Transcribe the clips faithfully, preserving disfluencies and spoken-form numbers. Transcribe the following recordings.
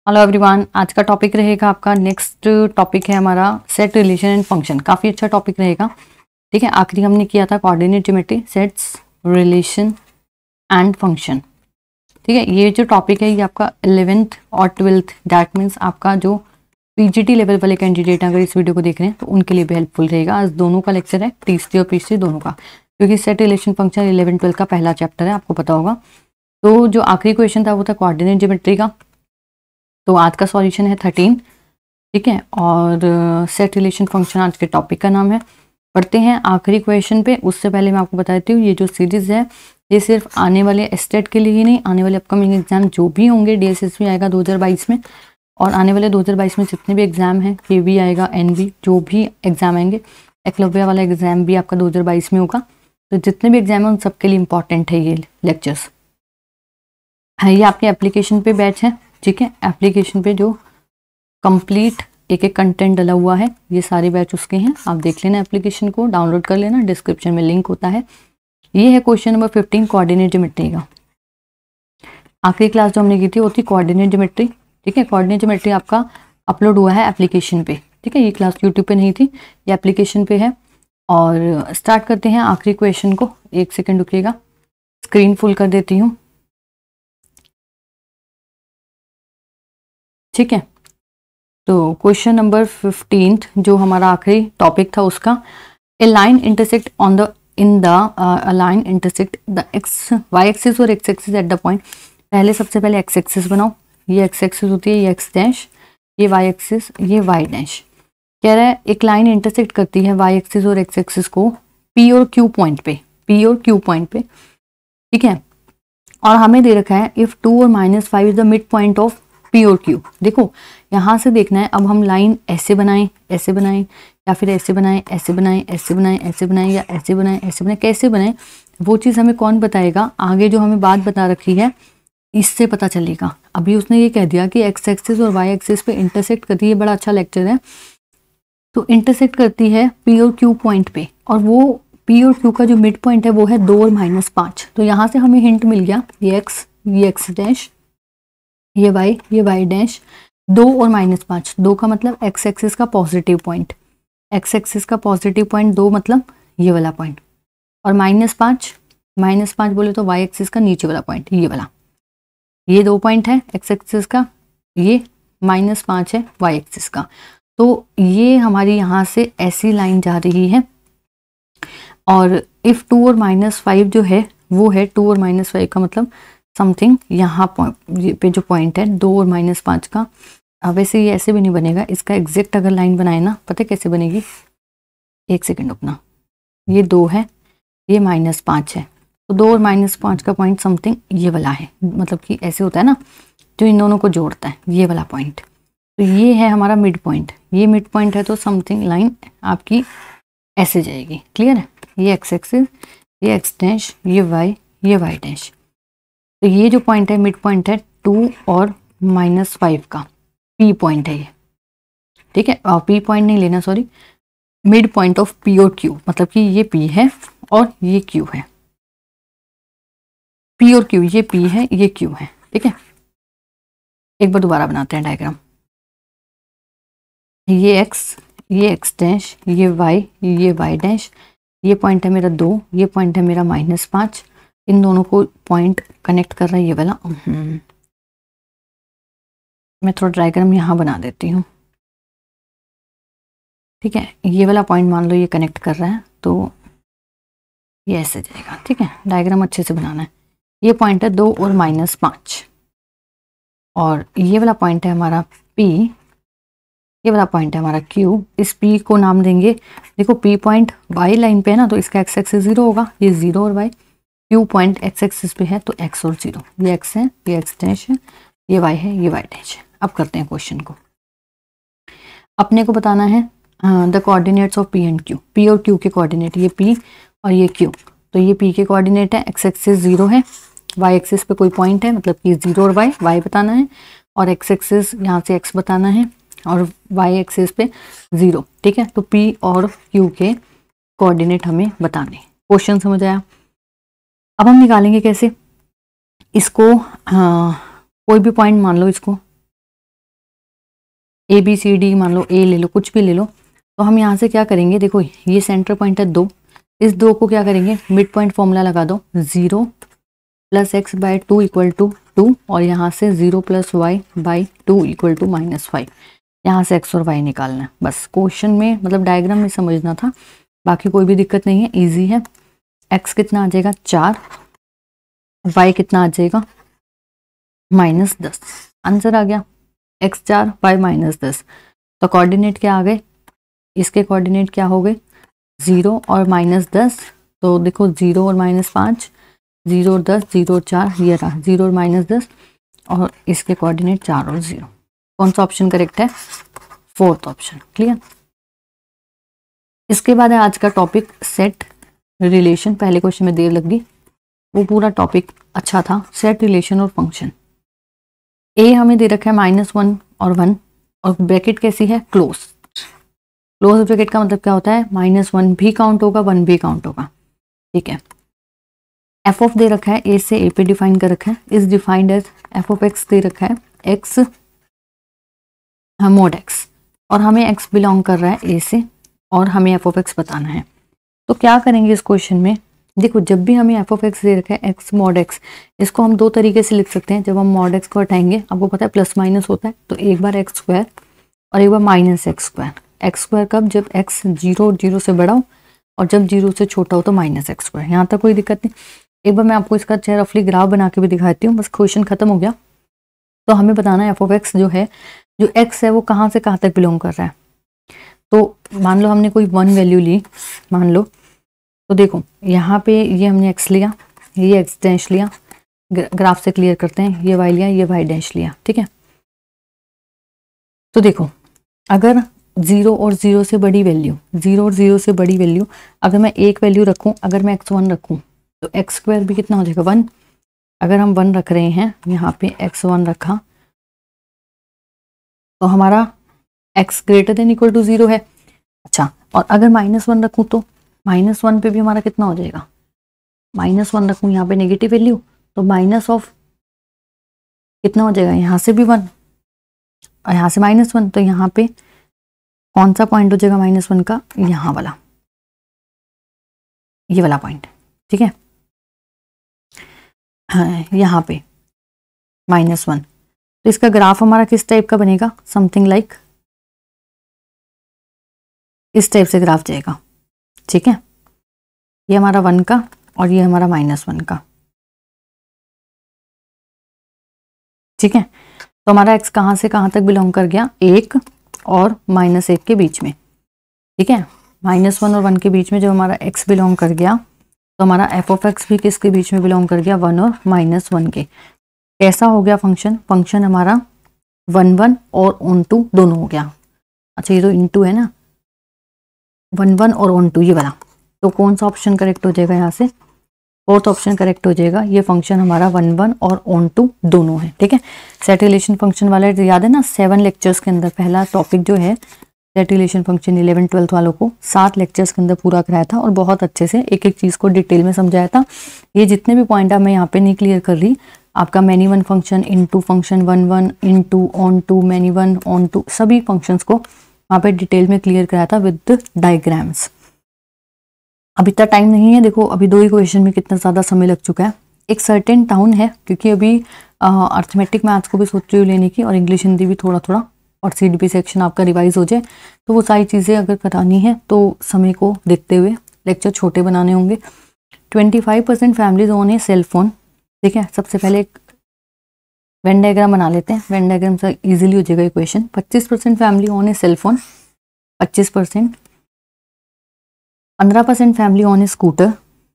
Hello everyone, आज का topic रहेगा आपका नेक्स्ट टॉपिक है हमारा सेट रिलेशन एंड फंक्शन। काफ़ी अच्छा टॉपिक रहेगा। ठीक है, आखिरी हमने किया था coordinate geometry, sets, relation and function. ठीक है, ये जो टॉपिक है ये आपका इलेवेंथ और ट्वेल्थ, दैट मीन्स आपका जो पीजीटी लेवल वाले कैंडिडेट अगर इस वीडियो को देख रहे हैं तो उनके लिए भी हेल्पफुल रहेगा। आज दोनों का लेक्चर है, तीसरी और तीसरी दोनों का, क्योंकि set relation function eleven twelfth का पहला चैप्टर है, आपको पता होगा। तो जो आखिरी क्वेश्चन था वो था कोऑर्डिनेट ज्योमेट्री का। तो आज का सॉल्यूशन है थर्टीन। ठीक है, और सेट रिलेशन फंक्शन आज के टॉपिक का नाम है। पढ़ते हैं आखिरी क्वेश्चन पे। उससे पहले मैं आपको बताती हूँ, ये जो सीरीज है ये सिर्फ आने वाले स्टेट के लिए ही नहीं, आने वाले अपकमिंग एग्जाम जो भी होंगे, डीएसएस भी आएगा दो हज़ार बाईस में, और आने वाले दो हज़ार बाईस में जितने भी एग्जाम हैं, के भी आएगा, एन भी, जो भी एग्जाम आएंगे, एकलव्य वाला एग्जाम भी आपका दो हज़ार बाईस में होगा। तो जितने भी एग्जाम हैं उन सबके लिए इंपॉर्टेंट है ये लेक्चर्स। है ये आपके एप्लीकेशन पे बैच है। ठीक है, एप्लीकेशन पे जो कंप्लीट एक एक कंटेंट डला हुआ है, ये सारे बैच उसके हैं। आप देख लेना, एप्लीकेशन को डाउनलोड कर लेना, डिस्क्रिप्शन में लिंक होता है। ये है question number fifteen, coordinate geometry का। आखिरी क्लास जो हमने की थी वो थी कोऑर्डिनेट ज्योमेट्री। ठीक है, कोऑर्डिनेट ज्योमेट्री आपका अपलोड हुआ है एप्लीकेशन पे। ठीक है, ये क्लास यूट्यूब पे नहीं थी, ये एप्लीकेशन पे है। और स्टार्ट करते हैं आखिरी क्वेश्चन को। एक सेकेंड रुकिएगा, स्क्रीन फुल कर देती हूँ। ठीक है, तो क्वेश्चन नंबर फिफ्टीन जो हमारा आखिरी टॉपिक था उसका, a line intersect on the in the line intersect the X Y axis और X axis at the point. पहले सबसे पहले एक्स एक्सिस बनाओ, ये एक्स एक्सिस होती है, ये एक्स डैश, ये वाई एक्सिस, ये वाई डैश। कह रहा है एक लाइन इंटरसेक्ट करती है वाई एक्सिस और एक्स एक्सिस को पी और क्यू पॉइंट पे, पी और क्यू पॉइंट पे। ठीक है, और हमें दे रखा है इफ टू और minus five is the mid point of P और क्यू। देखो यहाँ से देखना है, अब हम लाइन ऐसे बनाएं, ऐसे बनाएं, या फिर ऐसे बनाएं, ऐसे बनाएं, ऐसे बनाएं, ऐसे बनाएं, या ऐसे बनाएं, ऐसे बनाएं, कैसे बनाएं वो चीज़ हमें कौन बताएगा? आगे जो हमें बात बता रखी है इससे पता चलेगा। अभी उसने ये कह दिया कि एक्स एक्सिस और वाई एक्सिस पे इंटरसेक्ट करती है, बड़ा अच्छा लेक्चर है। तो इंटरसेक्ट करती है पी और क्यू पॉइंट पे, और वो पी और क्यू का जो मिड पॉइंट है वो है दो और माइनस पाँच। तो यहाँ से हमें हिंट मिल गया, ये एक्स, ये एक्स डैश, ये वाई, ये वाई डैश, दो और माइनस पाँच। दो का मतलब एक्स एक्सिस का पॉजिटिव पॉइंट, एक्स एक्सिस का पॉजिटिव पॉइंट दो मतलब ये वाला पॉइंट, और माइनस पाँच, माइनस पाँच बोले तो वाई एक्सिस का नीचे वाला पॉइंट, ये वाला। ये दो पॉइंट है एक्स एक्सिस का, ये माइनस पाँच है वाई एक्सिस का। तो ये हमारी यहाँ से ऐसी लाइन जा रही है। और इफ टू और माइनस फाइव जो है वो है, टू और माइनस फाइव का मतलब समथिंग यहाँ पे जो पॉइंट है दो और माइनस पाँच का। अब वैसे ये ऐसे भी नहीं बनेगा, इसका एग्जैक्ट अगर लाइन बनाए ना, पता है कैसे बनेगी? एक सेकेंड रुकना, ये दो है, ये माइनस पाँच है, तो दो और माइनस पाँच का पॉइंट समथिंग ये वाला है, मतलब कि ऐसे होता है ना जो इन दोनों को जोड़ता है, ये वाला पॉइंट। तो ये है हमारा मिड पॉइंट, ये मिड पॉइंट है, तो समथिंग लाइन आपकी ऐसे जाएगी। क्लियर है? ये एक्स एक्सिस, ये एक्स डैश, ये वाई, ये वाई डैश। तो ये जो पॉइंट है मिड पॉइंट है टू और माइनस फाइव का, पी पॉइंट है ये। ठीक है, और पी पॉइंट नहीं लेना, sorry, mid point of P और क्यू, मतलब कि ये पी है और ये क्यू है, पी और क्यू, ये पी है, ये क्यू है। ठीक है, एक बार दोबारा बनाते हैं डायग्राम। ये एक्स, ये एक्स डैश, ये वाई, ये वाई डैश, ये पॉइंट है मेरा दो, ये पॉइंट है मेरा माइनस पाँच। इन दोनों को पॉइंट कनेक्ट कर रहा है ये वाला। मैं थोड़ा डायग्राम यहाँ बना देती हूँ। ठीक है, ये वाला पॉइंट मान लो ये कनेक्ट कर रहा है, तो ये ऐसे जाएगा। ठीक है, डायग्राम अच्छे से बनाना है। ये पॉइंट है दो और माइनस पाँच, और ये वाला पॉइंट है हमारा पी, ये वाला पॉइंट है हमारा क्यू। इस पी को नाम देंगे, देखो पी पॉइंट वाई लाइन पे है ना, तो इसका एक्स एक्सिस जीरो होगा, ये जीरो और Y. Q point X axis पे है तो एक्स और जीरो, ये एक्स है, ये एक्स डैश है, ये वाई है, ये वाई डैश है। अब करते हैं क्वेश्चन को। अपने को बताना है the coordinates of P and Q, P और क्यू के कोऑर्डिनेट, ये पी और ये क्यू। तो ये पी के कोऑर्डिनेट है, एक्स एक्सिस जीरो है, वाई एक्सिस पे कोई पॉइंट है, मतलब कि जीरो और वाई, वाई बताना है, और एक्स एक्सिस यहाँ से एक्स बताना है, और वाई एक्सिस पे जीरो। ठीक है, तो पी और क्यू के कोऑर्डिनेट हमें बताने। क्वेश्चन समझ आया? अब हम निकालेंगे कैसे इसको। हाँ, कोई भी पॉइंट मान लो इसको, ए बी सी डी, मान लो ए ले लो, कुछ भी ले लो, तो हम यहाँ से क्या करेंगे, देखो ये सेंटर पॉइंट है दो, इस दो को क्या करेंगे, मिड पॉइंट फॉर्मूला लगा दो, zero plus X by two equal to two, और यहाँ से zero plus Y by two equal to minus five. यहाँ से एक्स और वाई निकालना है, बस क्वेश्चन में मतलब डायग्राम में समझना था, बाकी कोई भी दिक्कत नहीं है, इजी है। एक्स कितना आ जाएगा चार, वाई कितना आ जाएगा माइनस दस, आंसर आ गया एक्स चार वाई माइनस दस। तो कोऑर्डिनेट क्या आ गए, इसके कोऑर्डिनेट क्या हो गए, जीरो और माइनस दस, तो देखो जीरो और माइनस पाँच, जीरो और दस, जीरो और चार, ये रहा जीरो और माइनस दस, और इसके कोऑर्डिनेट चार और जीरो। कौन सा ऑप्शन करेक्ट है, फोर्थ ऑप्शन। क्लियर। इसके बाद है आज का टॉपिक सेट रिलेशन। पहले क्वेश्चन में देर लग गई, वो पूरा टॉपिक अच्छा था, सेट रिलेशन और फंक्शन। ए हमें दे रखा है माइनस वन और वन, और ब्रैकेट कैसी है, क्लोज। क्लोज ब्रैकेट का मतलब क्या होता है, माइनस वन भी काउंट होगा, वन भी काउंट होगा। ठीक है। एफ ऑफ दे रखा है, ए से ए पे डिफाइन कर रखा है, is defined as F of X दे रखा है, एक्स मोड एक्स, और हमें एक्स बिलोंग कर रहा है ए से, और हमें एफ ऑफ एक्स बताना है। तो क्या करेंगे इस क्वेश्चन में, देखो जब भी हमें एफ ऑफ एक्स दे रखा है, एक्स मॉड एक्स, इसको हम दो तरीके से लिख सकते हैं। जब हम मॉड एक्स को हटाएंगे, आपको पता है प्लस माइनस होता है, तो एक बार एक्स स्क्वायर और एक बार minus X square. X square कब, जब एक्स जीरो जीरो से बड़ा हो, और जब जीरो से छोटा हो तो माइनस एक्स स्क्वायर। यहाँ तक कोई दिक्कत नहीं। एक बार मैं आपको इसका चाहे रफली ग्राफ बना के भी दिखाती हूँ, बस क्वेश्चन खत्म हो गया। तो हमें बताना है एफ ऑफ एक्स जो है, जो एक्स है वो कहाँ से कहाँ तक बिलोंग कर रहा है। तो मान लो हमने कोई वन वैल्यू ली, मान लो, तो देखो यहाँ पे ये हमने एक्स लिया, ये एक्स डैश लिया, ग्राफ से क्लियर करते हैं, ये वाई लिया, ये वाई डैश लिया। ठीक है। तो देखो अगर जीरो और जीरो से बड़ी वैल्यू, जीरो और जीरो से बड़ी वैल्यू, अगर मैं एक वैल्यू रखूं, अगर मैं एक्स वन रखूं, तो एक्स स्क्वायर भी कितना हो जाएगा, वन। अगर हम वन रख रहे हैं, यहाँ पे एक्स वन रखा, तो हमारा X greater than equal to zero है। अच्छा, और अगर माइनस वन रखूँ, तो माइनस वन पे भी हमारा कितना हो जाएगा, माइनस वन रखूँ यहाँ पे नेगेटिव वैल्यू, तो माइनस ऑफ कितना हो जाएगा, यहाँ से भी वन और यहाँ से माइनस वन, तो यहाँ पे कौन सा पॉइंट हो जाएगा माइनस वन का, यहाँ वाला, ये वाला पॉइंट। ठीक है। हाँ, यहाँ पे माइनस वन, तो इसका ग्राफ हमारा किस टाइप का बनेगा, समथिंग लाइक इस टाइप से ग्राफ जाएगा। ठीक है। ये हमारा वन का और ये हमारा माइनस वन का। ठीक है। तो हमारा एक्स कहाँ से कहाँ तक बिलोंग कर गया, एक और माइनस एक के बीच में। ठीक है। माइनस वन और वन के बीच में जब हमारा एक्स बिलोंग कर गया, तो हमारा एफ ऑफ एक्स भी किसके बीच में बिलोंग कर गया, वन और माइनस वन के। कैसा हो गया फंक्शन, फंक्शन हमारा वन वन और ऑन टू दोनों हो गया। अच्छा, ये तो इन टू है ना, वन वन और ऑन टू, ये वाला। तो कौन सा ऑप्शन करेक्ट हो जाएगा, यहाँ से फोर्थ ऑप्शन करेक्ट हो जाएगा। ये फंक्शन हमारा वन वन और ऑन टू दोनों है। ठीक है। सेट रिलेशन फंक्शन वाला याद है ना, सेवन लेक्चर्स के अंदर पहला टॉपिक जो है set relation function, eleven twelfth वालों को सात लेक्चर्स के अंदर पूरा कराया था, और बहुत अच्छे से एक एक चीज़ को डिटेल में समझाया था। ये जितने भी पॉइंट आप मैं यहाँ पे नहीं क्लियर कर रही, आपका many one function, into function, one one, into, onto, many one, onto, सभी फंक्शंस को वहाँ पे डिटेल में क्लियर कराया था विद डायग्राम्स। अभी इतना टाइम नहीं है, देखो अभी दो ही क्वेश्चन में कितना ज़्यादा समय लग चुका है। एक सर्टेन टाउन है, क्योंकि अभी अर्थमेटिक मैथ्स को भी सोच रही हूँ लेने की, और इंग्लिश हिंदी भी थोड़ा थोड़ा, और सी डी पी सेक्शन आपका रिवाइज हो जाए, तो वो सारी चीज़ें अगर करानी है तो समय को देखते हुए लेक्चर छोटे बनाने होंगे। Twenty five percent families own a cell phone. ठीक है। सबसे पहले एक वेन डायग्राम बना लेते हैं, वेन डायग्राम से इजीली हो जाएगा इक्वेशन। पच्चीस percent family own a cell phone, पच्चीस परसेंट, पंद्रह percent family own a scooter,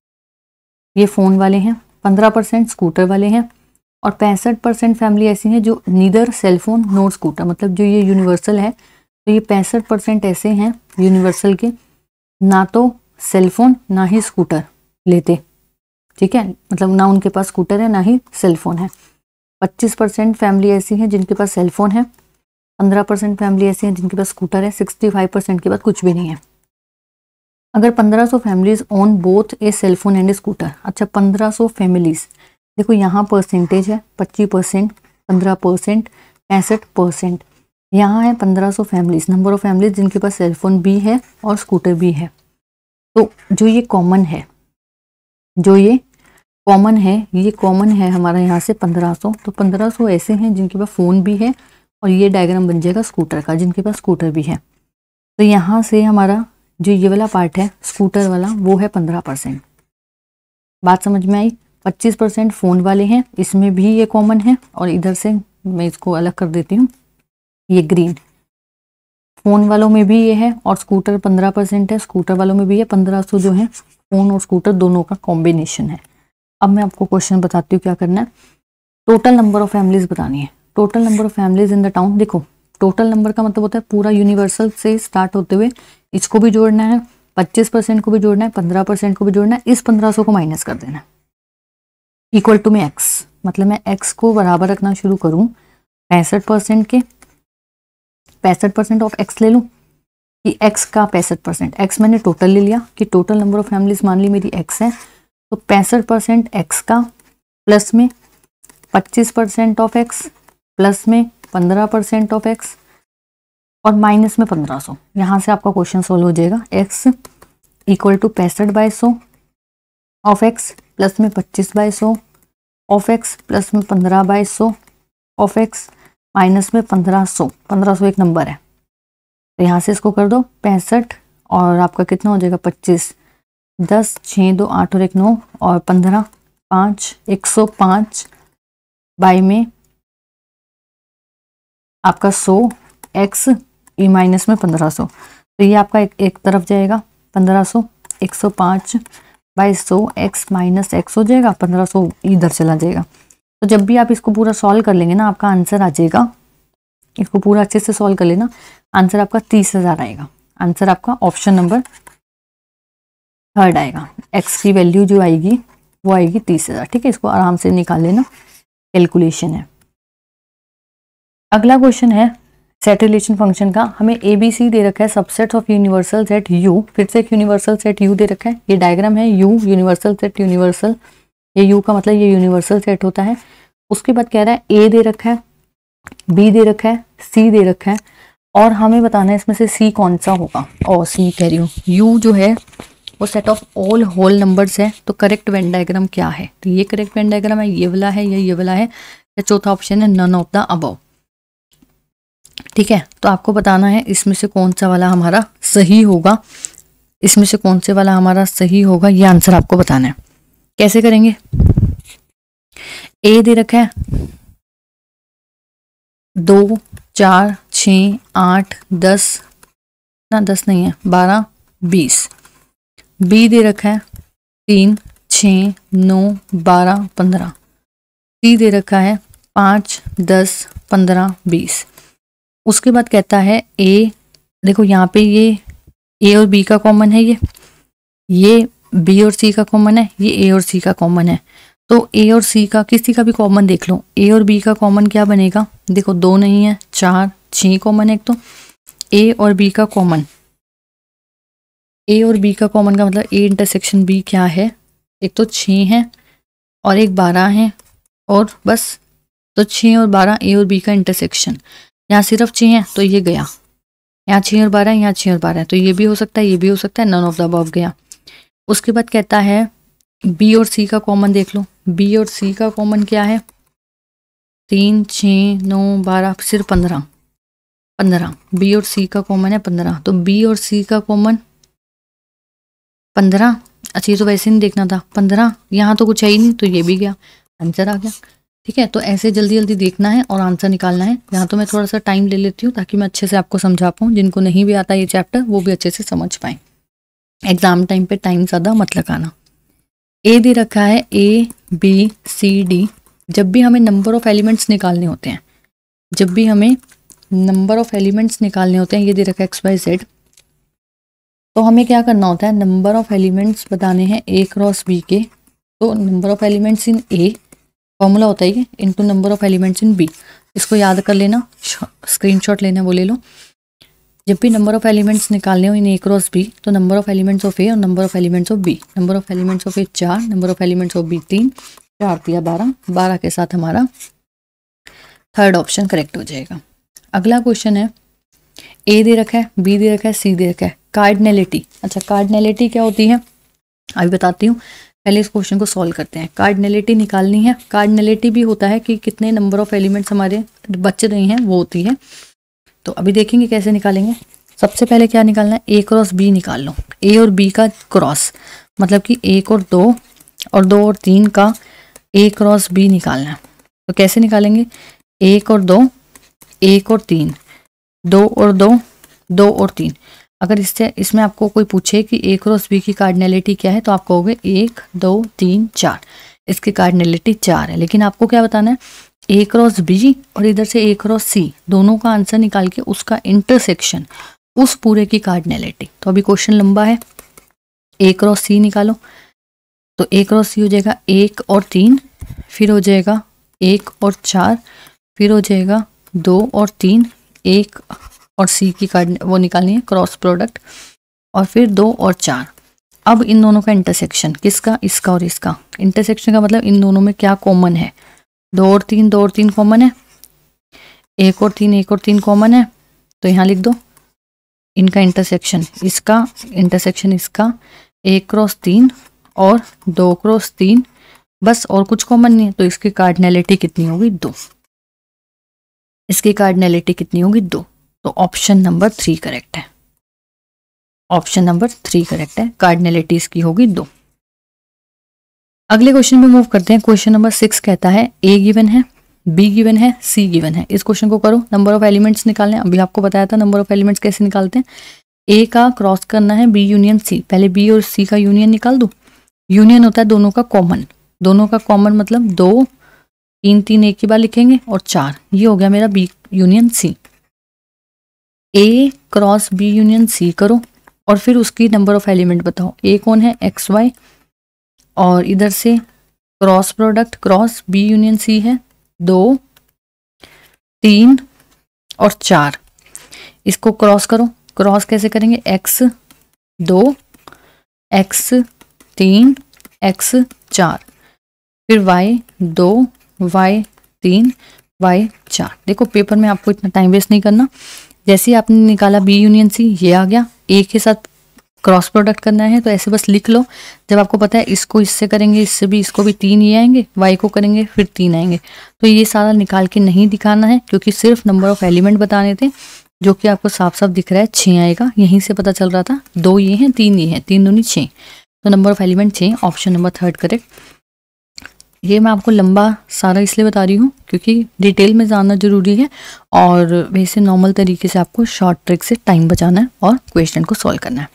ये फ़ोन वाले हैं, पंद्रह परसेंट स्कूटर वाले हैं, और पैंसठ परसेंट फैमिली ऐसी हैं जो नीदर सेलफोन नोर स्कूटर, मतलब जो ये यूनिवर्सल है, तो ये पैंसठ परसेंट ऐसे हैं यूनिवर्सल के, ना तो सेलफोन ना ही स्कूटर लेते। ठीक है। मतलब ना उनके पास स्कूटर है ना ही सेलफोन है। पच्चीस परसेंट फैमिली ऐसी हैं जिनके पास सेलफोन है, पंद्रह परसेंट फैमिली ऐसी हैं जिनके पास स्कूटर है, सिक्सटी फाइव परसेंट के पास कुछ भी नहीं है। अगर पंद्रह सौ families own both a cellphone and a scooter, अच्छा पंद्रह सौ फैमिलीज, देखो यहाँ परसेंटेज है, पच्चीस परसेंट, पंद्रह परसेंट, पैंसठ परसेंट, यहाँ है पंद्रह सौ फैमिलीज, नंबर ऑफ फैमिलीज जिनके पास सेलफोन भी है और स्कूटर भी है। तो जो ये कॉमन है, जो ये कॉमन है, ये कॉमन है हमारा यहाँ से पंद्रह सौ। तो पंद्रह सौ ऐसे हैं जिनके पास फ़ोन भी है और ये डायग्राम बन जाएगा स्कूटर का, जिनके पास स्कूटर भी है। तो यहाँ से हमारा जो ये वाला पार्ट है स्कूटर वाला, वो है पंद्रह परसेंट। बात समझ में आई? पच्चीस परसेंट फ़ोन वाले हैं, इसमें भी ये कॉमन है। और इधर से मैं इसको अलग कर देती हूँ, ये ग्रीन फ़ोन वालों में भी ये है और स्कूटर पंद्रह परसेंट है, स्कूटर वालों में भी है। पंद्रह सौ जो है फ़ोन और स्कूटर दोनों का कॉम्बिनेशन है। अब मैं आपको क्वेश्चन बताती हूँ क्या करना है। टोटल नंबर ऑफ फैमिलीज बतानी है। Total number of families in the town. देखो टोटल नंबर का मतलब होता है पूरा यूनिवर्सल से स्टार्ट होते हुए इसको भी जोड़ना है, पच्चीस परसेंट को भी जोड़ना है, पंद्रह परसेंट को भी जोड़ना है, इस पंद्रह सौ को माइनस कर देना है इक्वल टू में एक्स। मतलब मैं एक्स को बराबर रखना शुरू करूँ पैंसठ परसेंट के, पैंसठ परसेंट ऑफ एक्स ले लूँ कि एक्स का पैंसठ परसेंट। एक्स मैंने टोटल ले लिया कि टोटल नंबर ऑफ फैमिलीज मान ली मेरी एक्स है, तो पैंसठ परसेंट एक्स का प्लस में पच्चीस परसेंट ऑफ एक्स प्लस में पंद्रह परसेंट ऑफ एक्स और माइनस में पंद्रह सौ। यहाँ से आपका क्वेश्चन सोल्व हो जाएगा। एक्स इक्वल टू पैंसठ बाई सौ ऑफ एक्स प्लस में पच्चीस बाई सौ ऑफ एक्स प्लस में पंद्रह बाई सौ ऑफ एक्स माइनस में पंद्रह सौ। पंद्रह सौ एक नंबर है तो यहाँ से इसको कर दो पैंसठ और आपका कितना हो जाएगा पच्चीस, दस, छः, दो, आठ और एक नौ और पंद्रह, पाँच, एक सौ पाँच बाई में आपका सौ एक्स ई माइनस में पंद्रह सौ। तो ये आपका एक, एक तरफ जाएगा पंद्रह सौ, एक सौ पाँच बाई सौ एक्स माइनस एक्स हो जाएगा, पंद्रह सौ इधर चला जाएगा। तो जब भी आप इसको पूरा सॉल्व कर लेंगे ना आपका आंसर आ जाएगा, इसको पूरा अच्छे से सॉल्व कर लेना, आंसर आपका तीस हज़ार आएगा। आंसर आपका ऑप्शन नंबर थर्ड आएगा। एक्स की वैल्यू जो आएगी वो आएगी तीस हज़ार। ठीक है, इसको आराम से निकाल लेना, कैलकुलेशन है। अगला क्वेश्चन है सेट रिलेशन फंक्शन का। हमें ए बी सी दे रखा है, subset of universal set U. फिर से एक यूनिवर्सल सेट यू दे रखा है, ये डायग्राम है यू यूनिवर्सल सेट यूनिवर्सल, ये यू का मतलब ये यूनिवर्सल सेट होता है। उसके बाद कह रहा है ए दे रखा है, बी दे रखा है, सी दे रखा है और हमें बताना है इसमें से सी कौन सा होगा। और सी कह रही हूँ, यू जो है वो set of all whole numbers है। तो करेक्ट वेन डायग्राम क्या है? तो ये करेक्ट वेन डायग्राम है, ये वाला है या ये वाला है, या चौथा ऑप्शन है नन ऑफ द अबव। ठीक है, तो आपको बताना है इसमें से कौन सा वाला हमारा सही होगा, इसमें से कौन से वाला हमारा सही होगा, ये आंसर आपको बताना है। कैसे करेंगे? ए दे रखा है दो, चार, छ, आठ, दस, ना दस नहीं है, बारह, बीस। बी दे रखा है तीन, छ, नौ, बारह, पंद्रह। सी दे रखा है पाँच, दस, पंद्रह, बीस। उसके बाद कहता है ए, देखो यहाँ पे ये ए और बी का कॉमन है, ये ये बी और सी का कॉमन है, ये ए और सी का कॉमन है। तो ए और सी का किसी का भी कॉमन देख लो, ए और बी का कॉमन क्या बनेगा? देखो दो नहीं है, चार, छः कॉमन है। एक तो ए और बी का कॉमन, ए और बी का कॉमन का मतलब ए इंटरसेक्शन बी क्या है? एक तो छः है और एक बारह है और बस। तो छः और बारह ए और बी का इंटरसेक्शन। यहाँ सिर्फ छः है तो ये गया, यहाँ छः और बारह, यहाँ छः और बारह, तो ये भी हो सकता है, ये भी हो सकता है, नन ऑफ द अबव गया। उसके बाद कहता है बी और सी का कॉमन देख लो। बी और सी का कॉमन क्या है? तीन, छः, नौ, बारह, सिर्फ पंद्रह, पंद्रह। बी और सी का कॉमन है पंद्रह, तो बी और सी का कॉमन पंद्रह। अच्छा ये तो वैसे नहीं देखना था, पंद्रह, यहाँ तो कुछ है ही नहीं तो ये भी गया, आंसर आ गया। ठीक है, तो ऐसे जल्दी जल्दी देखना है और आंसर निकालना है। यहाँ तो मैं थोड़ा सा टाइम ले लेती हूँ ताकि मैं अच्छे से आपको समझा पाऊँ, जिनको नहीं भी आता ये चैप्टर वो भी अच्छे से समझ पाएँ। एग्जाम टाइम पे टाइम ज़्यादा मत लगाना। ए दे रखा है ए बी सी डी। जब भी हमें नंबर ऑफ एलिमेंट्स निकालने होते हैं, जब भी हमें नंबर ऑफ एलिमेंट्स निकालने होते हैं, ये दे रखा है एक्स वाई जेड, तो हमें क्या करना होता है? नंबर ऑफ एलिमेंट्स बताने हैं ए क्रॉस बी के। तो number of elements in A formula होता है ये into number of elements in B. इसको याद कर लेना, स्क्रीनशॉट लेना वो ले लो। जब भी नंबर ऑफ एलिमेंट्स निकालने हो इन ए क्रॉस बी, तो number of elements of A और number of elements of B. Number of elements of A चार, number of elements of B तीन, चार दिया बारह, बारह के साथ हमारा थर्ड ऑप्शन करेक्ट हो जाएगा। अगला क्वेश्चन है, ए दे रखा है, बी दे रखा है, सी दे रखा है, कार्डिनलिटी। अच्छा कार्डिनलिटी क्या होती है अभी बताती हूँ, पहले इस क्वेश्चन को सॉल्व करते हैं। कार्डिनलिटी निकालनी है। कार्डिनलिटी भी होता है कि कितने नंबर ऑफ एलिमेंट्स हमारे बच रहे हैं, वो होती है। तो अभी देखेंगे कैसे निकालेंगे। सबसे पहले क्या निकालना है, ए क्रॉस बी निकाल लो। ए और बी का क्रॉस मतलब कि एक और दो और दो और तीन का ए क्रॉस बी निकालना है। तो कैसे निकालेंगे, एक और दो, एक और तीन, दो और दो, दो और तीन। अगर इससे इसमें आपको कोई पूछे कि ए क्रॉस बी की कार्डिनलिटी क्या है तो आप कहोगे एक, दो, तीन, चार। इसकी कार्डिनलिटी चार है। लेकिन आपको क्या बताना है, ए क्रॉस बी और इधर से ए क्रॉस सी, दोनों का आंसर निकाल के उसका इंटरसेक्शन, उस पूरे की कार्डिनलिटी। तो अभी क्वेश्चन लंबा है, ए क्रॉस सी निकालो। तो ए क्रॉस सी हो जाएगा एक और तीन, फिर हो जाएगा एक और चार, फिर हो जाएगा दो और तीन, एक और सी की कार्ड वो निकालनी है क्रॉस प्रोडक्ट, और फिर दो और चार। अब इन दोनों का इंटरसेक्शन, किसका, इसका और इसका। इंटरसेक्शन का मतलब इन दोनों में क्या कॉमन है, दो और तीन, दो और तीन कॉमन है, एक और तीन, एक और तीन कॉमन है। तो यहाँ लिख दो इनका इंटरसेक्शन, इसका इंटरसेक्शन इसका, एक क्रॉस तीन और दो क्रॉस तीन, बस और कुछ कॉमन नहीं है। तो इसकी कार्डिनलिटी कितनी होगी, दो। इसकी कार्डिनलिटी कितनी होगी, दो। तो ऑप्शन नंबर थ्री करेक्ट है। ऑप्शन नंबर थ्री करेक्ट है, कार्डिनलिटी इसकी होगी दो। अगले क्वेश्चन में मूव करते हैं। क्वेश्चन नंबर सिक्स कहता है ए गिवन है, बी गिवन है, सी गिवन है। इस क्वेश्चन को करो, नंबर ऑफ एलिमेंट्स निकालने। अभी आपको बताया था नंबर ऑफ एलिमेंट्स कैसे निकालते हैं। ए का क्रॉस करना है बी यूनियन सी। पहले बी और सी का यूनियन निकाल दो। यूनियन होता है दोनों का कॉमन, दोनों का कॉमन मतलब दो, तीन तीन एक ही बार लिखेंगे और चार। ये हो गया मेरा B union C. A cross B union C करो और फिर उसकी नंबर ऑफ एलिमेंट बताओ। ए कौन है, एक्स वाई, और इधर से cross product cross B union C है दो, तीन और चार। इसको क्रॉस करो। क्रॉस कैसे करेंगे, एक्स दो, एक्स तीन, एक्स चार, फिर वाई दो, वाई तीन, वाई चार। देखो पेपर में आपको इतना टाइम वेस्ट नहीं करना। जैसे ही आपने निकाला बी यूनियन सी, ये आ गया। ए के साथ क्रॉस प्रोडक्ट करना है तो ऐसे बस लिख लो। जब आपको पता है इसको इससे करेंगे, इससे भी, इसको भी तीन ये आएंगे, वाई को करेंगे फिर तीन आएंगे। तो ये सारा निकाल के नहीं दिखाना है क्योंकि सिर्फ नंबर ऑफ एलिमेंट बताने थे, जो कि आपको साफ साफ दिख रहा है छः आएगा। यहीं से पता चल रहा था दो ये हैं, तीन ये हैं, तीन दूनी छः। तो नंबर ऑफ एलिमेंट छः, ऑप्शन नंबर थर्ड करेक्ट। ये मैं आपको लंबा सारा इसलिए बता रही हूँ क्योंकि डिटेल में जानना जरूरी है, और वैसे नॉर्मल तरीके से आपको शॉर्ट ट्रिक से टाइम बचाना है और क्वेश्चन को सॉल्व करना है।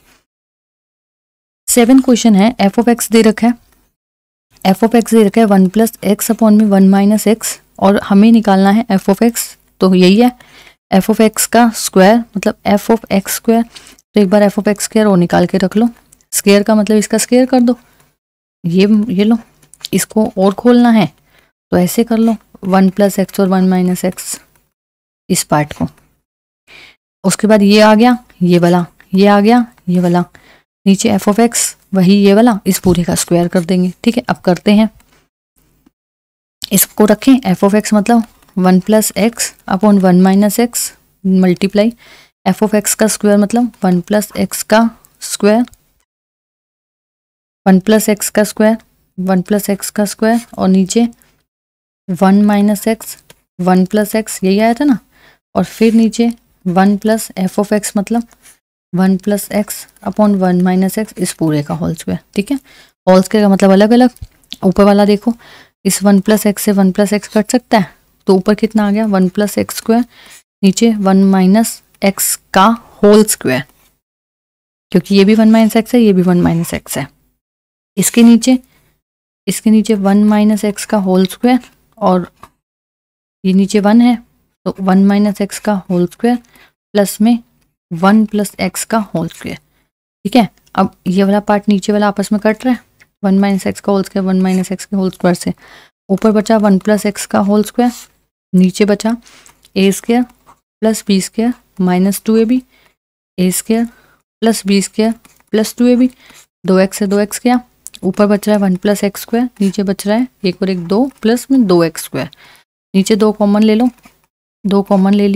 सेवन क्वेश्चन है, एफ ऑफ एक्स दे रखा है। एफ ऑफ एक्स दे रखा है वन प्लस एक्स अपॉन में वन माइनस एक्स, और हमें निकालना है एफ ऑफ एक्स। तो यही है एफ ऑफ एक्स का स्क्वायर मतलब एफ ऑफ एक्स स्क्वायर। तो एक बार एफ ऑफ एक्स स्क्वायर और निकाल के रख लो। स्क्वायर का मतलब इसका स्क्वायर कर दो। ये ये लो, इसको और खोलना है तो ऐसे कर लो, वन प्लस एक्स और वन माइनस एक्स इस पार्ट को। उसके बाद ये आ गया, ये वाला, ये आ गया, ये वाला, नीचे एफ ऑफ एक्स वही ये वाला, इस पूरे का स्क्वायर कर देंगे। ठीक है, अब करते हैं। इसको रखें, एफ ऑफ एक्स मतलब one plus X upon one minus X multiply F of X का स्क्वायर मतलब वन प्लस एक्स का स्क्वायर, वन प्लस एक्स का स्क्वायर, वन प्लस एक्स का स्क्वायर, और नीचे one minus X, one plus X यही आया था ना, और फिर नीचे one plus F of X मतलब one plus X upon one minus X इस पूरे का होल स्क्वायर। ठीक है, होल स्क्वायर का मतलब अलग अलग। ऊपर वाला देखो, इस वन प्लस एक्स से वन प्लस एक्स कट सकता है, तो ऊपर कितना आ गया वन प्लस एक्स स्क्वायर, नीचे वन माइनस एक्स का होल स्क्वायर, क्योंकि ये भी वन माइनस एक्स है, ये भी वन माइनस एक्स है। इसके नीचे इसके नीचे वन माइनस एक्स का होल स्क्वायर, और ये नीचे वन है तो वन माइनस एक्स का होल स्क्वायर प्लस में वन प्लस एक्स का होल स्क्वायर। ठीक है, अब ये वाला पार्ट नीचे वाला आपस में कट रहा है, वन माइनस एक्स का whole square one minus X के होल स्क्वायर से। ऊपर बचा वन प्लस एक्स का होल स्क्वायर, नीचे बचा A square plus B square minus two A B, A square plus B square plus two A B, दो X से दो एक्स गया, ऊपर बच रहा है वन प्लस एक्स स्क्वायर, नीचे बच रहा है एक और एक दो प्लस में दो एक्स स्क्वायर, नीचे दो कॉमन ले लो, दो कॉमन ले लिया,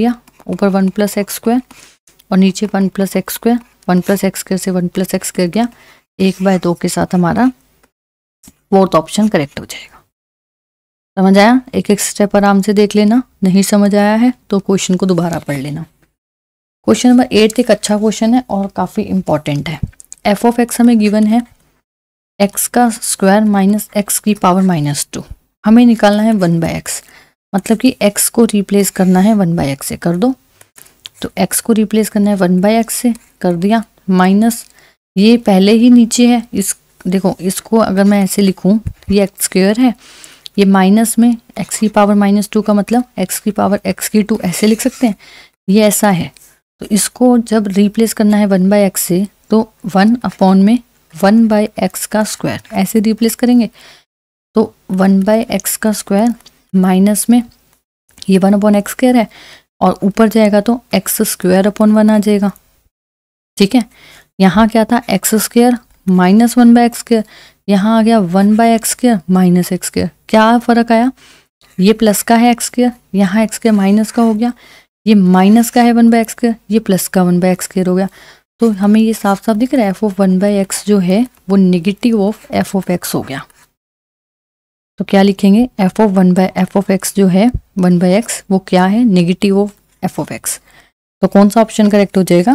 ऊपर वन प्लस एक्स स्क्वायर और नीचे one plus X square, one plus X square से वन प्लस एक्स कर गया, एक बाय दो के साथ हमारा फोर्थ ऑप्शन करेक्ट हो जाएगा। समझ आया? एक एक स्टेप आराम से देख लेना, नहीं समझ आया है तो क्वेश्चन को दोबारा पढ़ लेना। क्वेश्चन नंबर एट एक अच्छा क्वेश्चन है और काफ़ी इंपॉर्टेंट है। एफ ऑफ एक्स हमें गिवन है एक्स का स्क्वायर माइनस एक्स की पावर माइनस टू, हमें निकालना है वन बाय एक्स, मतलब कि एक्स को रिप्लेस करना है वन बाय एक्स से, कर दो। तो एक्स को रिप्लेस करना है वन बाय एक्स से, कर दिया, माइनस ये पहले ही नीचे है, इस देखो इसको अगर मैं ऐसे लिखूं, ये एक्स स्क्वायर है, ये माइनस में एक्स की पावर माइनस टू का मतलब एक्स की पावर एक्स की टू, ऐसे लिख सकते हैं, ये ऐसा है। तो इसको जब रिप्लेस करना है वन बाय एक्स से तो वन अपॉन में वन बाय एक्स का स्क्वायर ऐसे रिप्लेस करेंगे। तो वन बाय एक्स का स्क्वायर माइनस में ये वन अपॉन एक्स स्क्वायर है और ऊपर जाएगा तो एक्स स्क्वायर अपॉन वन आ जाएगा। ठीक है, यहाँ क्या था X square minus one by X square, यहाँ आ गया one by X square minus X square. क्या फर्क आया, ये प्लस का है एक्स स्क्वायर, यहाँ एक्स स्क्वायर माइनस का हो गया, ये माइनस का है वन बाय एक्स स्क्वायर, ये प्लस का वन बाय एक्स स्क्वायर हो गया। तो हमें ये साफ साफ दिख रहा है F of one by X जो है वो negative of F of X हो गया। तो क्या लिखेंगे, F of one by F of X जो है वन बाय एक्स वो क्या है, negative of F of X. तो कौन सा ऑप्शन करेक्ट हो जाएगा,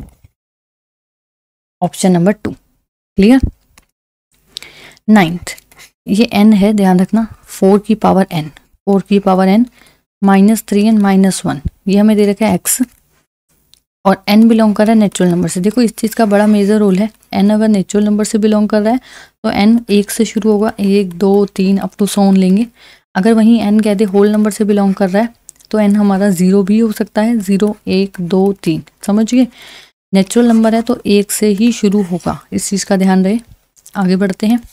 option number two. Clear. Ninth, ये n है, ध्यान रखना, फोर की पावर n, फोर की power n minus three N minus one, ये हमें दे रखा है x और n बिलोंग कर रहा है नेचुरल नंबर से। देखो इस चीज़ का बड़ा मेजर रोल है, n अगर नेचुरल नंबर से बिलोंग कर रहा है तो n एक से शुरू होगा, एक दो तीन अप टू सौ लेंगे। अगर वहीं n कह दे होल नंबर से बिलोंग कर रहा है तो n हमारा जीरो भी हो सकता है, जीरो एक दो तीन, समझिए नेचुरल नंबर है तो एक से ही शुरू होगा, इस चीज़ का ध्यान रहे। आगे बढ़ते हैं,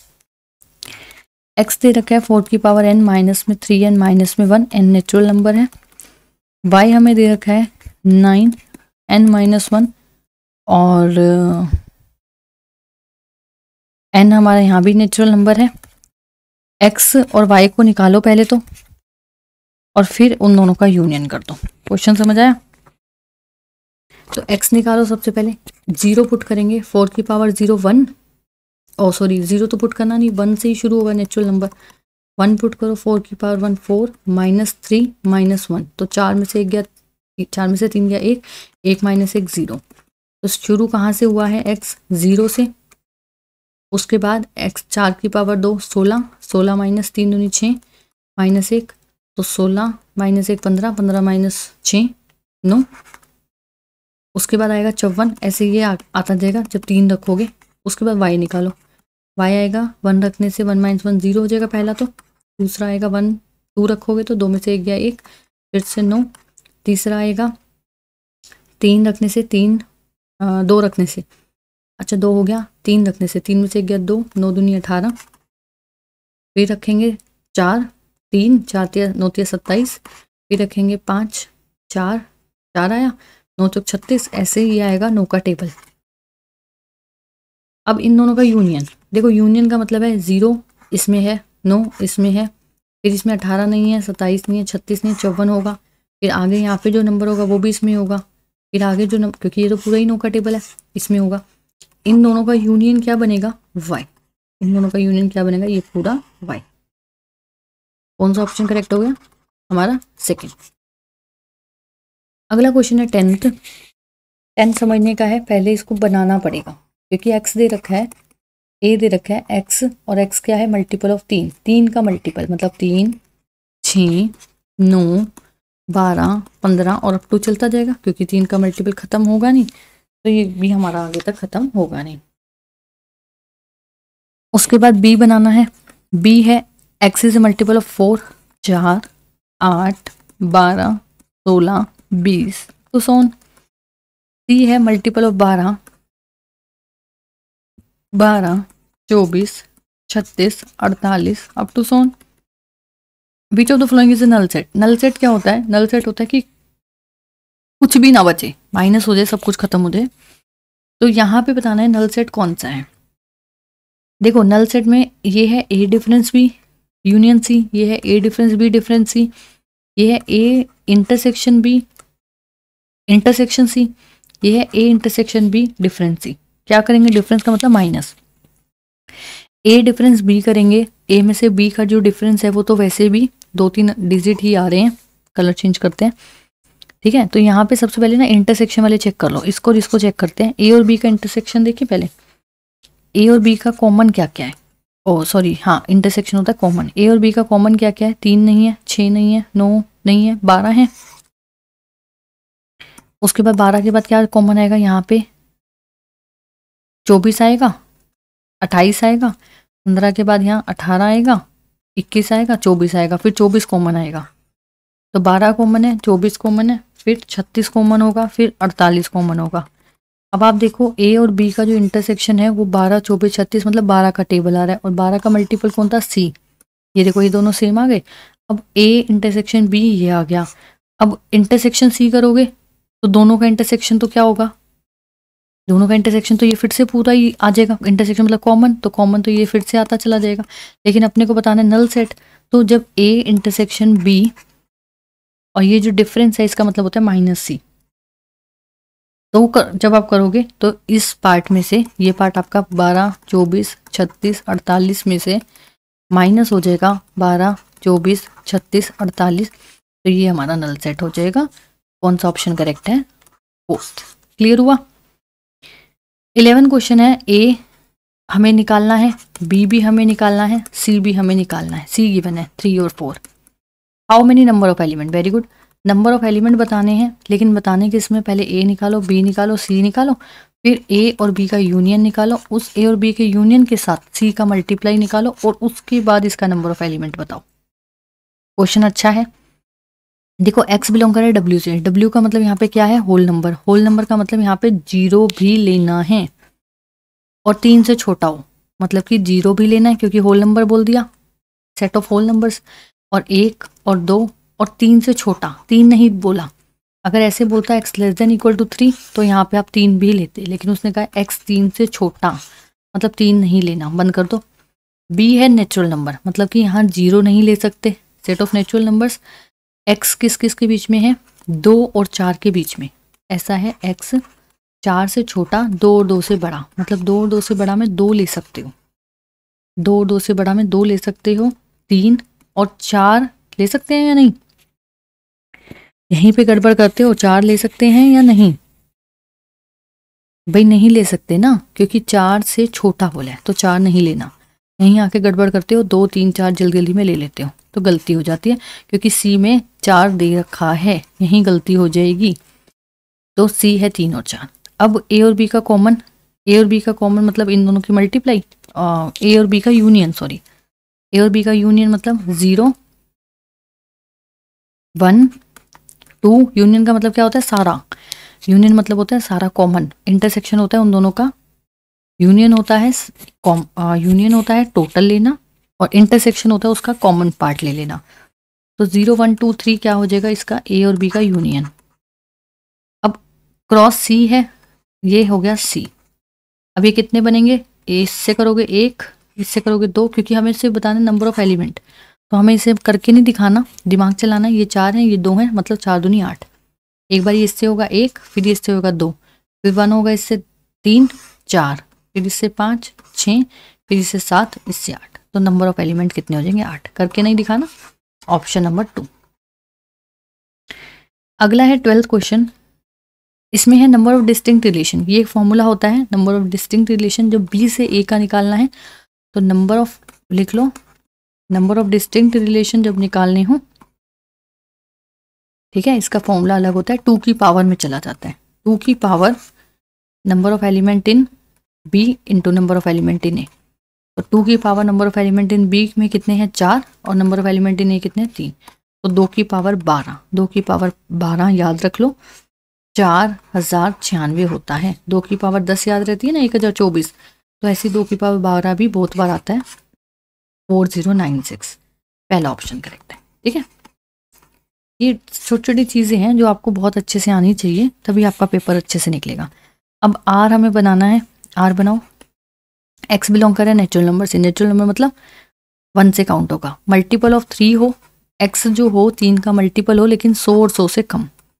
x दे रखा है फोर की पावर n माइनस में थ्री एन माइनस में वन, n नेचुरल नंबर है। y हमें दे रखा है नाइन n माइनस वन और n हमारा यहाँ भी नेचुरल नंबर है। x और y को निकालो पहले तो और फिर उन दोनों का यूनियन कर दो। क्वेश्चन समझ आया? तो x निकालो, सबसे पहले जीरो पुट करेंगे, फोर की power zero one, oh sorry zero तो पुट करना नहीं, वन से ही शुरू होगा नेचुरल नंबर, वन पुट करो, फोर की power one four minus three minus one, तो चार में से एक गया, चार में से तीन गया एक, एक माइनस एक जीरो। तो शुरू कहाँ से हुआ है, x जीरो से, उसके बाद x चार की पावर दो सोलह, सोलह माइनस तीन दूनी छः माइनस एक, तो सोलह माइनस एक पंद्रह, पंद्रह माइनस छः नौ, उसके बाद आएगा चौवन, ऐसे ये आ, आता जाएगा जब तीन रखोगे। उसके बाद y निकालो, y आएगा वन रखने से वन माइनस वन जीरो हो जाएगा पहला, तो दूसरा आएगा वन टू रखोगे तो दो में से एक गया एक, फिर से नौ, तीसरा आएगा तीन रखने से तीन आ, दो रखने से, अच्छा दो हो गया, तीन रखने से तीन में से एक गया दो, नौ दूनी अठारह, फिर रखेंगे चार, तीन चार तिया नौ तिया सत्ताईस, फिर रखेंगे पाँच, चार चार आया, नौ चौक छत्तीस, ऐसे ही आएगा नौ का टेबल। अब इन दोनों का यूनियन देखो, यूनियन का मतलब है जीरो इसमें है, नौ इसमें है, फिर इसमें अठारह नहीं है, सत्ताईस नहीं है, छत्तीस नहीं, चौवन होगा, फिर आगे यहाँ पे जो नंबर होगा वो भी इसमें होगा, फिर आगे जो नंबर, क्योंकि ये तो पूरा ही नौ का टेबल है, इसमें होगा। इन दोनों का यूनियन क्या बनेगा, y, इन दोनों का यूनियन क्या बनेगा, ये पूरा y। कौन सा ऑप्शन करेक्ट हो गया हमारा, सेकेंड। अगला क्वेश्चन है टेंथ। टेंथ समझने का है, पहले इसको बनाना पड़ेगा क्योंकि x दे रखा है, a दे रखा है x, और x क्या है मल्टीपल ऑफ तीन, तीन का मल्टीपल मतलब तीन, छः, नौ, बारह, पंद्रह और अप टू चलता जाएगा, क्योंकि तीन का मल्टीपल ख़त्म होगा नहीं तो ये भी हमारा आगे तक ख़त्म होगा नहीं। उसके बाद b बनाना है, b है x is multiple of four, चार, आठ, बारह, सोलह, बीस, तो सोन। c है मल्टीपल ऑफ बारह, बारह, चौबीस, छत्तीस, अड़तालीस, up to so on. Which of the following is a null set. Null set क्या होता है, नल सेट होता है कि कुछ भी ना बचे, माइनस हो जाए, सब कुछ खत्म हो जाए। तो यहाँ पे बताना है नल सेट कौन सा है। देखो नल सेट में ये है A difference B union C, ये है A difference B difference C, ये है A intersection B intersection C, ये है A intersection B difference C. क्या करेंगे, डिफरेंस का मतलब माइनस, ए डिफरेंस बी करेंगे, ए में से बी का जो डिफरेंस है वो तो वैसे भी दो तीन डिजिट ही आ रहे हैं, कलर चेंज करते हैं, ठीक है। तो यहाँ पे सबसे पहले ना इंटरसेक्शन वाले चेक कर लो, इसको और इसको चेक करते हैं। ए और बी का इंटरसेक्शन देखिए पहले, ए और बी का कॉमन क्या क्या है, ओ सॉरी हाँ इंटरसेक्शन होता है कॉमन। ए और बी का कॉमन क्या क्या है, तीन नहीं है, छः नहीं है, नौ नहीं है, बारह है। उसके बाद बारह के बाद क्या कॉमन आएगा, यहाँ पे चौबीस आएगा, अट्ठाईस आएगा, पंद्रह के बाद यहाँ अठारह आएगा, इक्कीस आएगा, चौबीस आएगा, फिर चौबीस कॉमन आएगा। तो बारह कॉमन है, चौबीस कॉमन है, फिर छत्तीस कॉमन होगा, फिर अड़तालीस कॉमन होगा। अब आप देखो ए और बी का जो इंटरसेक्शन है वो बारह चौबीस छत्तीस मतलब बारह का टेबल आ रहा है, और बारह का मल्टीपल कौन था, सी। ये देखो ये दोनों सेम आ गए। अब ए इंटरसेक्शन बी ये आ गया। अब इंटरसेक्शन सी करोगे तो दोनों का इंटरसेक्शन तो क्या होगा, दोनों का इंटरसेक्शन तो ये फिर से पूरा ही आ जाएगा, इंटरसेक्शन मतलब कॉमन, तो कॉमन तो ये फिर से आता चला जाएगा। लेकिन अपने को बताना है नल सेट, तो जब ए इंटरसेक्शन बी और ये जो डिफरेंस है इसका मतलब होता है माइनस सी। तो कर, जब आप करोगे तो इस पार्ट में से ये पार्ट आपका बारह चौबीस छत्तीस अड़तालीस में से माइनस हो जाएगा बारह चौबीस छत्तीस अड़तालीस, तो ये हमारा नल सेट हो जाएगा। कौन सा ऑप्शन करेक्ट है, फोर्थ। क्लियर हुआ। इलेवन क्वेश्चन है, ए हमें निकालना है, बी भी हमें निकालना है, सी भी हमें निकालना है। सी गिवन है थ्री और four. How many number of element, very good. Number of element बताने हैं, लेकिन बताने के इसमें पहले ए निकालो, बी निकालो, सी निकालो, फिर ए और बी का यूनियन निकालो, उस ए और बी के यूनियन के साथ सी का मल्टीप्लाई निकालो, और उसके बाद इसका नंबर ऑफ एलिमेंट बताओ। क्वेश्चन अच्छा है। देखो एक्स बिलोंग करे डब्ल्यू से, डब्ल्यू का मतलब यहाँ पे क्या है, होल नंबर। होल नंबर का मतलब यहाँ पे जीरो भी लेना है और तीन से छोटा हो, मतलब कि जीरो भी लेना है क्योंकि होल नंबर बोल दिया, सेट ऑफ होल नंबर्स, और एक और दो और तीन से छोटा, तीन नहीं बोला। अगर ऐसे बोलता है X less than equal to three तो यहाँ पे आप तीन भी लेते, लेकिन उसने कहा एक्स तीन से छोटा, मतलब तीन नहीं लेना, बंद कर दो। बी है नेचुरल नंबर, मतलब कि यहाँ जीरो नहीं ले सकते, set of natural numbers. X किस किस के बीच में है, दो और चार के बीच में। ऐसा है एक्स चार से छोटा, दो और दो से बड़ा, मतलब दो और दो से बड़ा में दो ले सकते हो, दो और दो से बड़ा में दो ले सकते हो, तीन और चार ले सकते हैं या नहीं, यहीं पे गड़बड़ करते हो, चार ले सकते हैं या नहीं, भाई नहीं ले सकते ना, क्योंकि चार से छोटा बोला है तो चार नहीं लेना। यहीं आके गड़बड़ करते हो, दो तीन चार जल्दी जल्दी में ले लेते हो तो गलती हो जाती है, क्योंकि सी में चार दे रखा है, यहीं गलती हो जाएगी। तो सी है तीन और चार। अब ए और बी का कॉमन, ए और बी का कॉमन मतलब इन दोनों की मल्टीप्लाई, ए और बी का यूनियन, सॉरी ए और बी का यूनियन मतलब जीरो वन टू। यूनियन का मतलब क्या होता है, सारा। यूनियन मतलब होता है सारा कॉमन। इंटरसेक्शन होता है उन दोनों का, यूनियन होता है कॉम यूनियन होता है टोटल लेना, और इंटरसेक्शन होता है उसका कॉमन पार्ट ले लेना। तो जीरो वन टू थ्री क्या हो जाएगा इसका, ए और बी का यूनियन। अब क्रॉस सी है, ये हो गया सी। अब ये कितने बनेंगे, ए इससे करोगे एक, इससे करोगे दो, क्योंकि हमें सिर्फ बताना नंबर ऑफ एलिमेंट, तो हमें इसे करके नहीं दिखाना, दिमाग चलाना। ये चार हैं, ये दो हैं, मतलब चार दूनी आठ। एक बार इससे होगा एक, फिर इससे होगा दो, फिर वन होगा इससे तीन चार, फिर इससे पाँच छः, फिर इससे सात, इससे आठ। तो नंबर ऑफ एलिमेंट कितने हो जाएंगे, आठ। करके नहीं दिखाना, ऑप्शन नंबर टू। अगला है ट्वेल्थ क्वेश्चन, इसमें है नंबर ऑफ डिस्टिंक्ट रिलेशन। ये एक फॉर्मूला होता है नंबर ऑफ डिस्टिंक्ट रिलेशन, जो बी से ए का निकालना है। तो नंबर ऑफ लिख लो, नंबर ऑफ डिस्टिंक्ट रिलेशन जब निकालने हो, ठीक है, इसका फॉर्मूला अलग होता है, टू की पावर में चला जाता है। टू की power number of element in B into number of element in A. तो टू की power number of element in B में कितने हैं, चार, और number of element in A कितने हैं, तीन। तो दो की पावर बारह, दो की पावर बारह याद रख लो, चार हजार छियानवे होता है। दो की पावर दस याद रहती है ना, एक हजार चौबीस, तो ऐसी दो की पावर बारह भी बहुत बार आता है, फोर जीरो नाइन सिक्स। पहला ऑप्शन करेक्ट है, ठीक है। ये छोटी छोटी चीज़ें हैं जो आपको बहुत अच्छे से आनी चाहिए, तभी आपका पेपर अच्छे से निकलेगा। अब आर हमें बनाना है, आर बनाओ। एक्स बिलोंग करे नेचुरल नंबर से, नेचुरल नंबर मतलब वन से काउंट होगा, मल्टीपल ऑफ थ्री हो, एक्स जो हो तीन का मल्टीपल हो, लेकिन सौ और सौ से कम।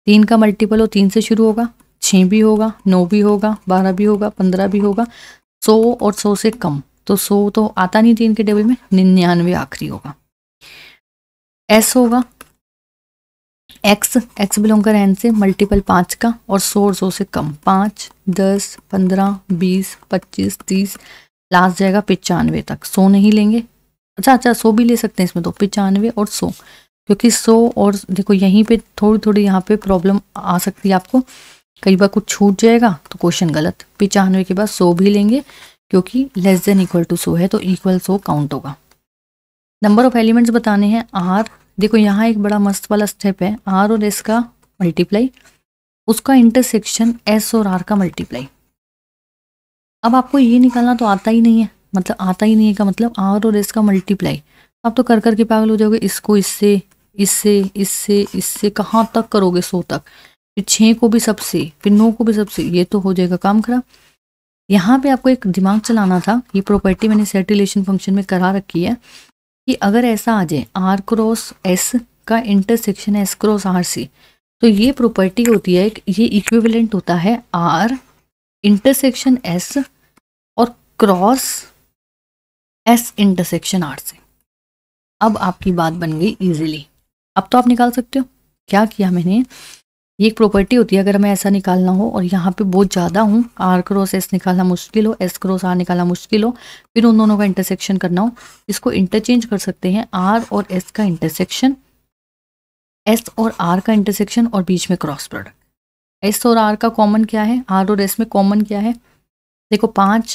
तीन का मल्टीपल हो तीन से शुरू होगा, छः भी होगा, नौ भी होगा, बारह भी होगा, पंद्रह भी होगा, सौ और सौ से कम, तो सौ तो आता नहीं तीन के टेबल में, निन्यानवे आखिरी होगा। एस होगा एक्स, एक्स बिलोंग कर एन से, मल्टीपल पाँच का और सौ और सौ से कम, पाँच, दस, पंद्रह, बीस, पच्चीस, तीस, लास्ट जाएगा पचानवे तक। सौ नहीं लेंगे, अच्छा अच्छा सौ भी ले सकते हैं इसमें, तो पचानवे और सौ, क्योंकि सौ और देखो यहीं पे थोड़ी थोड़ी यहाँ पे प्रॉब्लम आ सकती है आपको, कई बार कुछ छूट जाएगा तो क्वेश्चन गलत। पचानवे के बाद सौ भी लेंगे क्योंकि लेस देन इक्वल टू सौ है तो इक्वल सौ काउंट होगा। नंबर ऑफ एलिमेंट्स बताने हैं आर, देखो यहाँ एक बड़ा मस्त वाला स्टेप है, आर और एस का मल्टीप्लाई, उसका इंटरसेक्शन एस और आर का मल्टीप्लाई। अब आपको ये निकालना तो आता ही नहीं है, मतलब आता ही नहीं है का मतलब आर और एस का मल्टीप्लाई, आप तो कर कर के पागल हो जाओगे, इसको इससे इससे इससे इससे कहाँ तक करोगे, सौ तक, फिर छः को भी सबसे, फिर नौ को भी सबसे, ये तो हो जाएगा काम खराब। यहाँ पे आपको एक दिमाग चलाना था, ये प्रॉपर्टी मैंने सेट रिलेशन फंक्शन में करा रखी है कि अगर ऐसा आ जाए आर क्रॉस एस का इंटरसेक्शन एस क्रॉस आर से, तो ये प्रॉपर्टी होती है, ये इक्विवेलेंट होता है आर इंटरसेक्शन एस और क्रॉस एस इंटरसेक्शन आर से। अब आपकी बात बन गई इजीली, अब तो आप निकाल सकते हो। क्या किया मैंने, ये एक प्रॉपर्टी होती है, अगर हमें ऐसा निकालना हो और यहाँ पे बहुत ज़्यादा हूँ, आर क्रॉस एस निकालना मुश्किल हो, एस क्रॉस आर निकालना मुश्किल हो, फिर उन दोनों का इंटरसेक्शन करना हो, इसको इंटरचेंज कर सकते हैं, आर और एस का इंटरसेक्शन, एस और आर का इंटरसेक्शन और बीच में क्रॉस प्रोडक्ट। एस और आर का कॉमन क्या है, आर और एस में कॉमन क्या है, देखो पाँच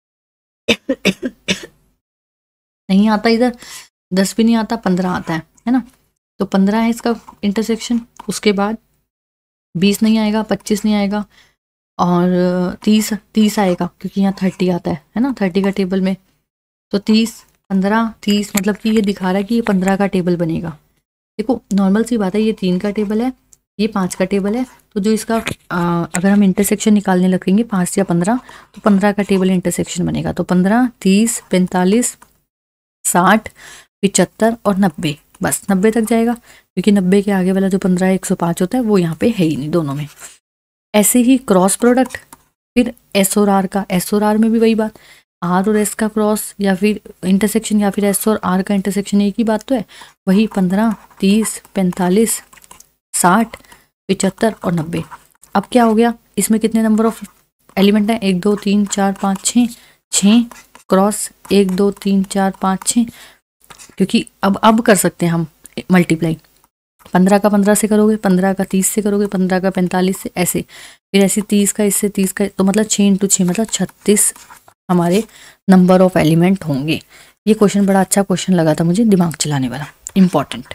नहीं आता इधर, दस भी नहीं आता, पंद्रह आता है है ना, तो पंद्रह है इसका इंटरसेक्शन, उसके बाद बीस नहीं आएगा, पच्चीस नहीं आएगा, और तीस तीस आएगा क्योंकि यहाँ थर्टी आता है है ना, थर्टी का टेबल में, तो तीस, पंद्रह, तीस, मतलब कि ये दिखा रहा है कि ये पंद्रह का टेबल बनेगा। देखो नॉर्मल सी बात है, ये तीन का टेबल है, ये पाँच का टेबल है, तो जो इसका आ, अगर हम इंटरसेक्शन निकालने लगेंगे पाँच या पंद्रह, तो पंद्रह का टेबल इंटरसेक्शन बनेगा, तो पंद्रह, तीस, पैंतालीस, साठ, पिचहत्तर और नब्बे, बस नब्बे तक जाएगा, क्योंकि नब्बे के आगे वाला जो पंद्रह एक सौ पाँच होता है वो यहाँ पे है ही नहीं दोनों में। ऐसे ही क्रॉस प्रोडक्ट, फिर एस और आर का, एस और आर में भी वही बात, आर और एस का क्रॉस या फिर इंटरसेक्शन या फिर एस और आर का इंटरसेक्शन, एक ही बात तो है, वही पंद्रह, तीस, पैंतालीस, साठ, पिचहत्तर और नब्बे। अब क्या हो गया, इसमें कितने नंबर ऑफ एलिमेंट हैं, एक दो तीन चार पाँच छः, छः क्रॉस एक दो तीन चार पाँच छः, क्योंकि अब अब कर सकते हैं हम मल्टीप्लाई, पंद्रह का पंद्रह से करोगे, पंद्रह का तीस से करोगे, पंद्रह का पैंतालीस से, ऐसे फिर ऐसे तीस का इससे, तीस का, तो मतलब छः इंटू छः मतलब छत्तीस हमारे नंबर ऑफ एलिमेंट होंगे। ये क्वेश्चन बड़ा अच्छा क्वेश्चन लगा था मुझे, दिमाग चलाने वाला, इम्पॉर्टेंट।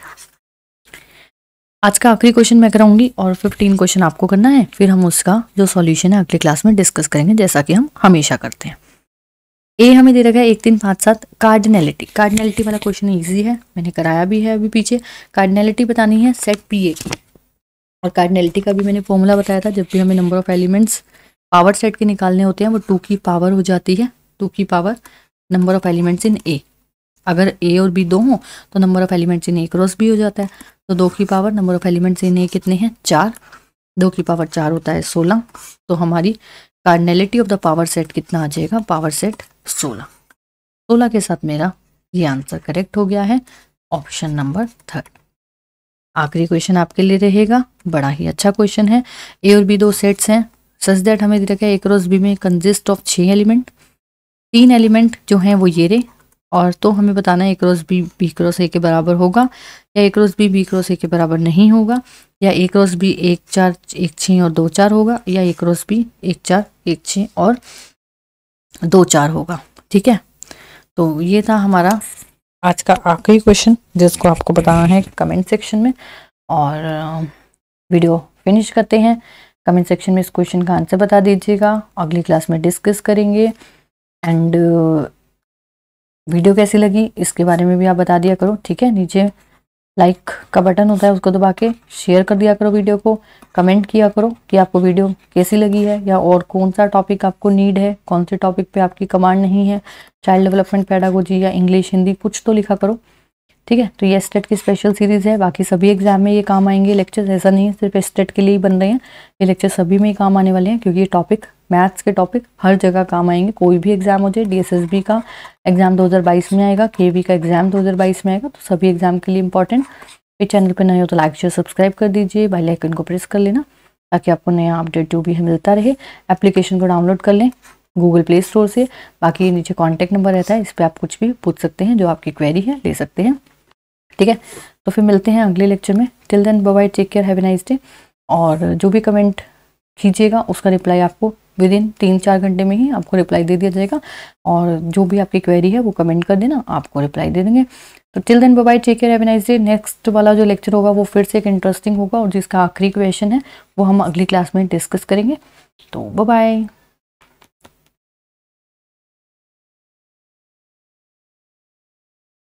आज का आखिरी क्वेश्चन मैं कराऊंगी और फिफ्टीन क्वेश्चन आपको करना है, फिर हम उसका जो सॉल्यूशन है अगली क्लास में डिस्कस करेंगे, जैसा कि हम हमेशा करते हैं। ए हमें दे रखा है एक तीन पाँच सात, कार्डिनलिटी, कार्डिनलिटी वाला क्वेश्चन इजी है, मैंने कराया भी है अभी पीछे। कार्डिनलिटी बतानी है सेट पी ए की, और कार्डिनलिटी का भी मैंने फॉर्मूला बताया था, जब भी हमें number of elements power set के निकालने होते हैं वो टू की पावर हो जाती है, टू की power number of elements in A, अगर ए और बी दो हों तो number of elements in A cross B हो जाता है, तो दो की power number of elements in A कितने हैं, चार, दो की पावर चार होता है सोलह, तो हमारी cardinality of the power set कितना आ जाएगा, पावर सेट सोलह। सोलह के साथ मेरा ये आंसर करेक्ट हो गया है, ऑप्शन नंबर थर्ड। आखिरी क्वेश्चन आपके लिए रहेगा, बड़ा ही अच्छा क्वेश्चन है। ए और बी दो सेट्स हैं, सच दैट हमें दे रखा है ए क्रॉस बी में कंसिस्ट ऑफ छः एलिमेंट, तीन एलिमेंट जो हैं वो ये रहे, और तो हमें बताना है A cross B B cross A के बराबर होगा या A cross B B cross A के बराबर नहीं होगा, या ए क्रॉस बी एक चार एक छः और दो चार होगा, या ए क्रॉस बी एक चार एक छः और दो चार होगा। ठीक है, तो ये था हमारा आज का आखिरी क्वेश्चन, जिसको आपको बताना है कमेंट सेक्शन में, और वीडियो फिनिश करते हैं। कमेंट सेक्शन में इस क्वेश्चन का आंसर बता दीजिएगा, अगली क्लास में डिस्कस करेंगे। एंड वीडियो कैसी लगी इसके बारे में भी आप बता दिया करो, ठीक है। नीचे लाइक का बटन होता है, उसको दबा के शेयर कर दिया करो वीडियो को, कमेंट किया करो कि आपको वीडियो कैसी लगी है, या और कौन सा टॉपिक आपको नीड है, कौन से टॉपिक पे आपकी कमांड नहीं है, चाइल्ड डेवलपमेंट, पेडागोजी या इंग्लिश, हिंदी, कुछ तो लिखा करो, ठीक है। तो ये स्टेट की स्पेशल सीरीज़ है, बाकी सभी एग्जाम में ये काम आएंगे लेक्चर्स, ऐसा नहीं है सिर्फ स्टेट के लिए ही बन रहे हैं, ये लेक्चर सभी में ही काम आने वाले हैं, क्योंकि ये टॉपिक मैथ्स के टॉपिक हर जगह काम आएंगे। कोई भी एग्जाम हो जाए, डीएसएसबी का एग्जाम दो हज़ार बाईस में आएगा, केवी का एग्जाम दो हज़ार बाईस में आएगा, तो सभी एग्जाम के लिए इंपॉर्टेंट। इस चैनल पर नए हो तो लाइक शेयर सब्सक्राइब कर दीजिए, बेल आइकन को प्रेस कर लेना ताकि आपको नया अपडेट जो भी है मिलता रहे। एप्लीकेशन को डाउनलोड कर लें गूगल प्ले स्टोर से, बाकी नीचे कॉन्टैक्ट नंबर रहता है, इस पर आप कुछ भी पूछ सकते हैं, जो आपकी क्वेरी है ले सकते हैं। ठीक है, तो फिर मिलते हैं अगले लेक्चर में। Till then bye bye, take care, have a nice day. और जो भी कमेंट कीजिएगा उसका रिप्लाई आपको विद इन तीन चार घंटे में ही आपको रिप्लाई दे दिया जाएगा, और जो भी आपकी क्वेरी है वो कमेंट कर देना, आपको रिप्लाई दे देंगे। तो till then bye bye, take care, have a nice day. Next वाला जो लेक्चर होगा वो फिर से एक इंटरेस्टिंग होगा, और जिसका आखिरी क्वेश्चन है वो हम अगली क्लास में डिस्कस करेंगे। तो बाय बाय।